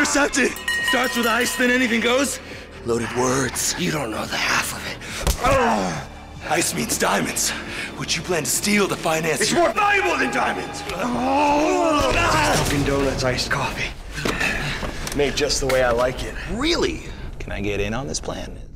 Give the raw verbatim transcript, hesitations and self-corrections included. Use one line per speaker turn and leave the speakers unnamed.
Intercepted! Starts with ice, then anything goes.
Loaded words.
You don't know the half of it. Oh.
Ice means diamonds, which you plan to steal to finance.
It's more valuable than diamonds! Oh.
Dunkin Donuts iced coffee. Made just the way I like it.
Really? Can I get in on this plan?